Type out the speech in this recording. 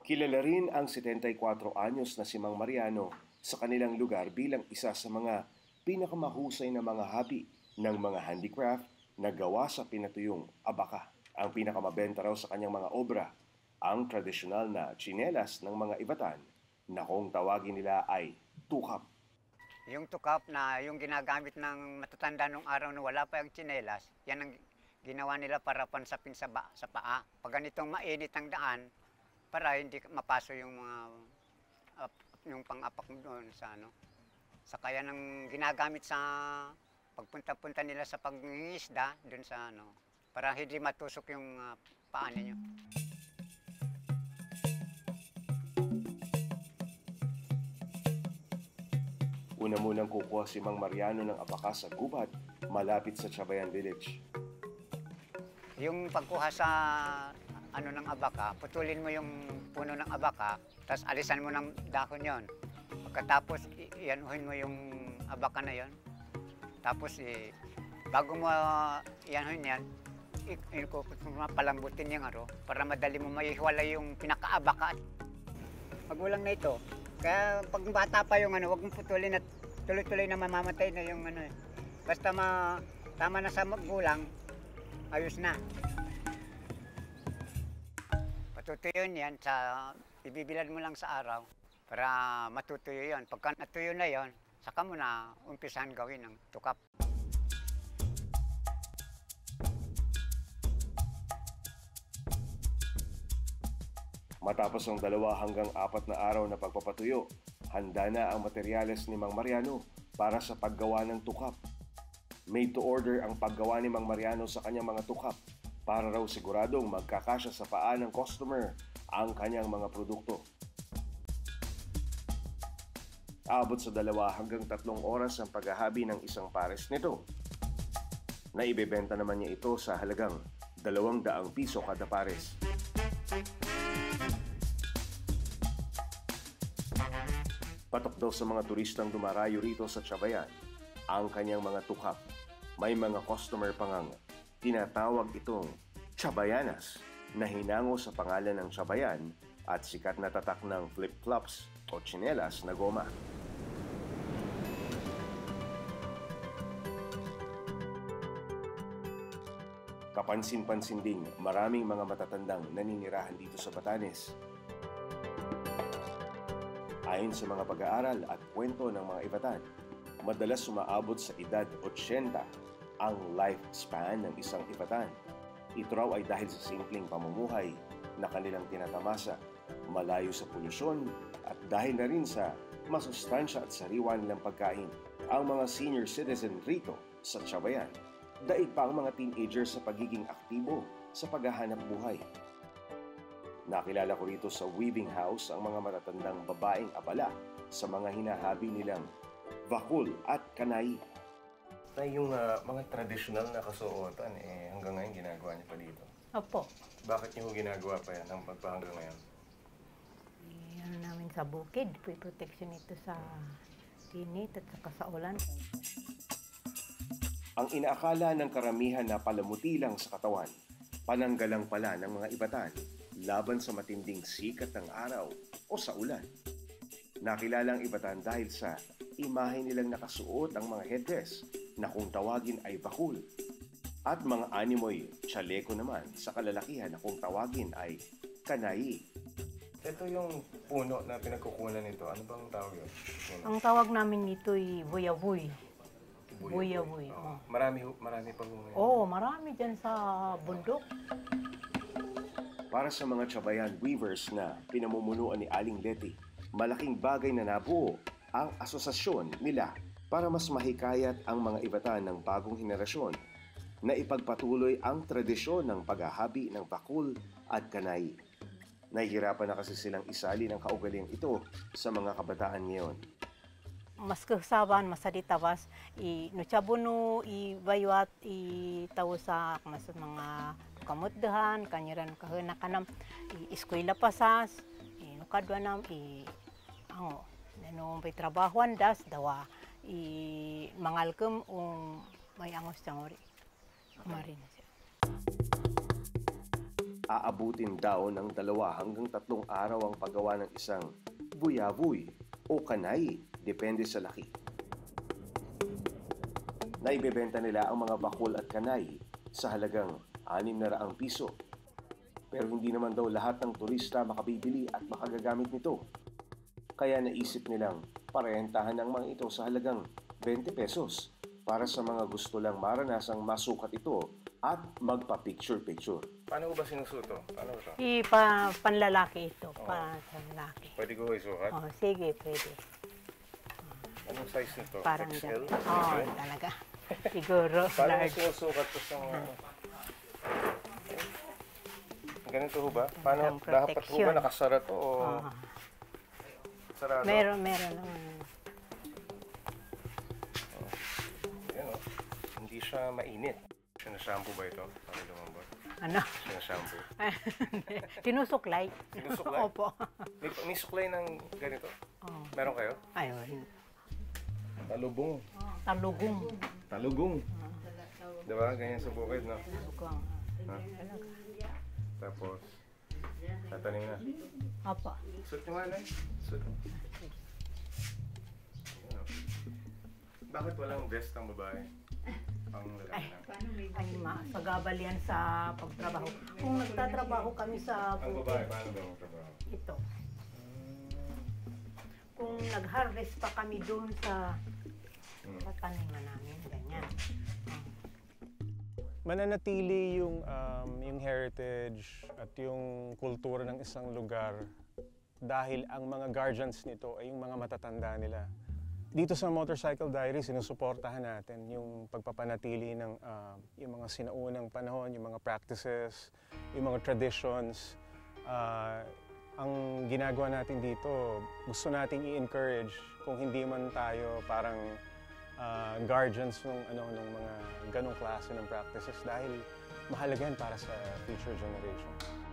Kilala rin ang 74 anyos na si Mang Mariano sa kanilang lugar bilang isa sa mga pinakamahusay na mga habi ng mga handicraft na gawa sa pinatuyong abaka. Ang pinakamabenta raw sa kanyang mga obra, ang tradisyonal na tsinelas ng mga Ivatan na kung tawagin nila ay tukap. Yung tukap na yung ginagamit ng matatanda nung araw na wala pa yung tsinelas, yan ang ginawa nila para pansapin sa paa. Pag ganitong mainit ang daan, para hindi mapaso yung mga yung pang-apak doon sa sa kaya nang ginagamit sa pagpunta-punta nila sa pangingisda doon sa para hindi matusok yung paa ninyo. Una munang kukuha si Mang Mariano ng abaka sa gubat malapit sa Chabayan Village. Yung pagkuha sa ng abaka, putulin mo yung puno ng abaka, tapos alisan mo ng dahon yon. Pagkatapos, ianuhin mo yung abaka na yon. Tapos, bago mo ianuhin yan, palambutin yung para madali mo maihiwalay yung pinakaabaka. Magulang na ito. Kaya pag bata pa yung huwag mong putulin at tuloy-tuloy na mamamatay na yung Basta tama na sa magulang, ayos na. Patutuyo yan ibibilad mo lang sa araw para matutuyo yon. Pagka natuyo na yon, saka mo na umpisahan gawin ng tukap. Matapos ang 2 hanggang 4 na araw na pagpapatuyo, handa na ang materyales ni Mang Mariano para sa paggawa ng tukap. Made to order ang paggawa ni Mang Mariano sa kanyang mga tukap para raw siguradong magkakasya sa paa ng customer ang kanyang mga produkto. Abot sa 2 hanggang 3 oras ang paghahabi ng isang pares nito. Naibebenta naman niya ito sa halagang 200 piso kada pares. Patok daw sa mga turistang dumarayo rito sa Chabayan ang kanyang mga tukap. May mga customer pangang tinatawag itong Chabayanas na hinango sa pangalan ng Chabayan at sikat na tatak ng flip-flops o tsinelas na goma. Kapansin-pansin ding maraming mga matatandang naninirahan dito sa Batanes. Ayon sa mga pag-aaral at kwento ng mga Ivatan, madalas sumaabot sa edad 80 ang lifespan ng isang Ivatan. Ito raw ay dahil sa simpleng pamumuhay na kanilang tinatamasa, malayo sa polusyon at dahil na rin sa masustansya at sariwa nilang pagkain. Ang mga senior citizen rito sa Chabayan, daig pa ang mga teenager sa pagiging aktibo sa paghahanap buhay. Nakilala ko rito sa weaving house ang mga matatandang babaeng abala sa mga hinahabi nilang bakul at kanay. Na yung mga tradisyonal na kasuotan, hanggang ngayon ginagawa niyo pa dito? Opo. Bakit niyo ginagawa pa yan hanggang ngayon? Ano namin sa bukid, protection ito sa init at saka sa ulan. Ang inaakala ng karamihan na palamuti lang sa katawan, pananggalang pala ng mga Ivatan laban sa matinding sikat ng araw o sa ulan. Nakilala ang Ivatan dahil sa imahe nilang nakasuot ang mga headdress na kung tawagin ay bakul at mga animoy chaleco naman sa kalalakihan na kung tawagin ay kanai. Ito yung puno na pinagkukunan nito. Ano bang tawag yun? Ang tawag namin nito ay buyabuy. Buyabuy. Oh. Marami pa ngayon. Oo, marami dyan sa bundok. Para sa mga Chabayan weavers na pinamumunuan ni Aling Leti, malaking bagay na nabuo ang asosasyon nila para mas mahikayat ang mga Ivatan ng bagong henerasyon na ipagpatuloy ang tradisyon ng paghahabi ng bakul at kanay. Nahihirapan na kasi silang isali ng kaugaliang ito sa mga kabataan ngayon. Mas kasaban, masaditawas, nuchabuno, ibayuat, itaw sa mga kamutdahan, kanyiran kahuna kanam, eskwela pasas, nukadwa nam, may trabahuan das, dawa, mangalkem, may angos tiyangori. Kumarin na siya. Aabutin daw ng 2 hanggang 3 araw ang paggawa ng isang buyaboy o kanay, depende sa laki. Naibebenta nila ang mga bakul at kanay sa halagang 600 piso. Pero hindi naman daw lahat ng turista makabibili at makagagamit nito. Kaya naisip nilang parentahan ang mga ito sa halagang 20 pesos para sa mga gusto lang maranasang masukat ito at magpa-picture-picture. Paano ba sinusuto? Paano ba ito? Panlalaki ito, panlalaki. Pwede ko isukat? Oh, sige, pwede. Anong size nito? Parang XL? ganito. Oo, talaga. Siguro, Paano mo large. sinusukat ito sa mga... Ganito ho ba? Paano Ang dapat ho ba protection. nakasara to o Oo. sarado? Meron naman. Ayan o. Hindi siya mainit. Sinashampoo ba ito? Para lumambot? Ano? Sinashampoo. Tinusuklay. Sinusuklay? Opo. May suklay ng ganito? Oh. Meron kayo? Ayun. Talubong. Talugong. Talugong. Diba? Ganyan sa bukid, no? Talugong. Ha? Talaga. Tapos, tatanim na. Opo. Suot nyo nga na. Suot. Ayan, oh. Bakit walang vest ang babae? Pang lalaki na. Ay, masagabal yan sa pagtrabaho. Kung nagtatrabaho kami sa Ang babae, paano ba ang trabaho? ito. Kung nag-harvest pa kami doon sa taniman namin, ganyan. Mananatili yung heritage at yung kultura ng isang lugar dahil ang mga guardians nito ay yung mga matatanda nila. Dito sa Motorcycle Diary, sinusuportahan natin yung pagpapanatili ng yung mga sinaunang panahon, yung mga practices, yung mga traditions. Ang ginagawa natin dito, gusto nating i-encourage kung hindi man tayo parang guardians ng mga ganong klase ng practices dahil mahalaga yan para sa future generation.